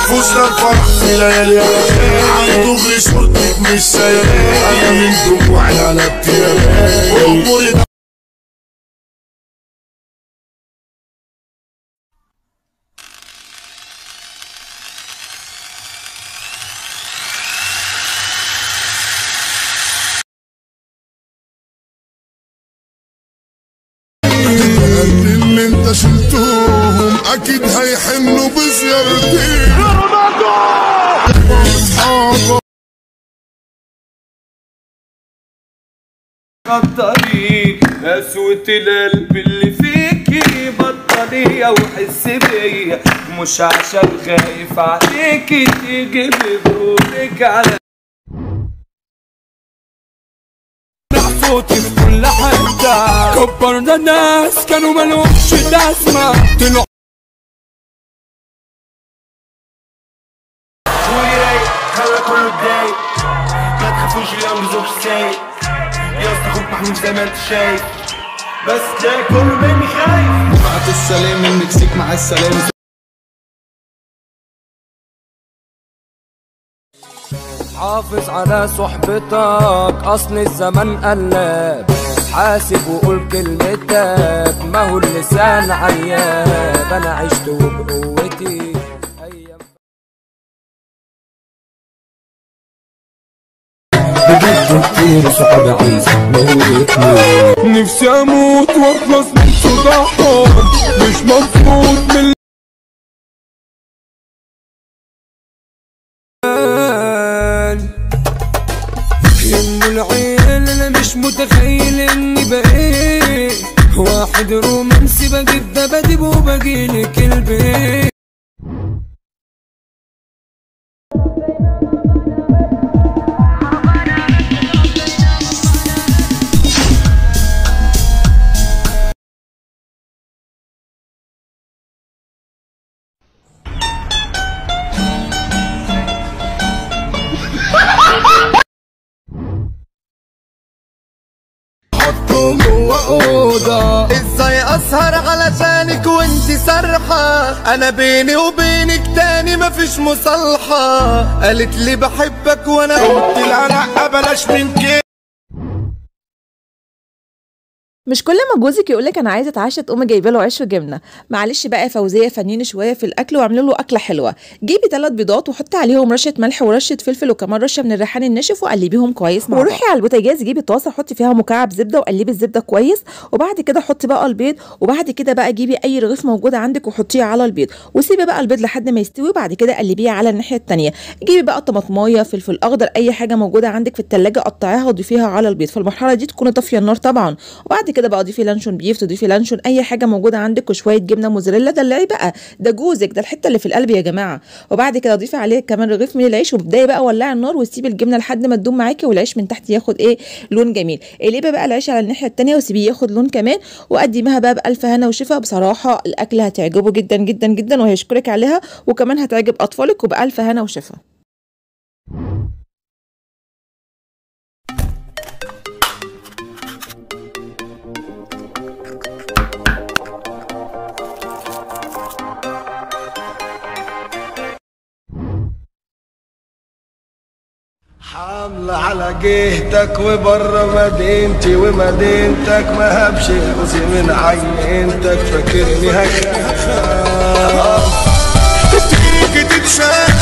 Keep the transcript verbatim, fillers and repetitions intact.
فوزنا الفرح في ليالي عنده غير صورتك مش سايبة انا من دموعي على ابتيالي واموري اللي انت شلتوهم اكيد هيحنوا بزيارتي الطريق قسوة القلب اللي فيكي بطلي وحس بيا مش عشان خايف عليكي تيجي بدورك على صوتي في كل حتة كبرنا الناس كانوا مالهمش لازمة طلعوا شوي رايق خلى كله اتضايق ما تخافوش اليوم بزوجش سايق يا اسطى اخوك محمود زي ما انت شايف بس ده كله مني خايف بعت السلام من المكسيك مع السلامة حافظ على صحبتك اصل الزمن قلاب حاسب وقول كلمتك ما هو اللسان عياب انا عشت وبقوتي بجد كتير صحابي عايز موتني نفسي اموت واخلص من صداعهم مش مبسوط من يم العيال انا مش متخيل اني بقيت واحد رومانسي بجيب دبادب وبجيلك البيت جوه اوضه ازاي اسهر علشانك وانتي سرحه انا بيني وبينك تاني مفيش مصالحه قالت لي بحبك وانا قلت لها لا بلاش من كده. مش كل ما جوزك يقولك انا عايزه اتعشى تقومي جايبه له عيش وجبنه. معلش بقى يا فوزيه فنيني شويه في الاكل واعملي له اكله حلوه. جيبي ثلاث بيضات وحطي عليهم رشه ملح ورشه فلفل وكمان رشه من الريحان الناشف وقلبيهم كويس مع بعض. وروحي على البوتاجاز جيبي طاسه حطي فيها مكعب زبده وقلبي الزبده كويس وبعد كده حطي بقى البيض وبعد كده بقى جيبي اي رغيف موجود عندك وحطيه على البيض وسيبي بقى البيض لحد ما يستوي وبعد كده قلبيه على الناحيه الثانيه. جيبي بقى طماطمايه فلفل اخضر اي حاجه موجوده عندك في الثلاجه قطعيها وضيفيها على البيض. في المرحله دي تكوني طافيه النار طبعا وبعد كده بقى ضيفي لانشون بيف تضيفي لانشون اي حاجه موجوده عندك وشويه جبنه موزاريلا دلعي بقى ده جوزك ده الحته اللي في القلب يا جماعه. وبعد كده ضيفي عليه كمان رغيف من العيش وبدايه بقى ولعي النار وسيبي الجبنه لحد ما تدوم معاكي والعيش من تحت ياخد ايه لون جميل. قلبي بقى العيش على الناحيه الثانيه وسيبيه ياخد لون كمان وقدميها بقى بالف هنا وشفا. بصراحه الاكله هتعجبه جدا جدا جدا وهيشكرك عليها وكمان هتعجب اطفالك وبالف هنا وشفا. حاملة على جهتك وبره مدينتي ومدينتك ما هبش غزي من عينتك فاكرني هخاف تيجي تتشاف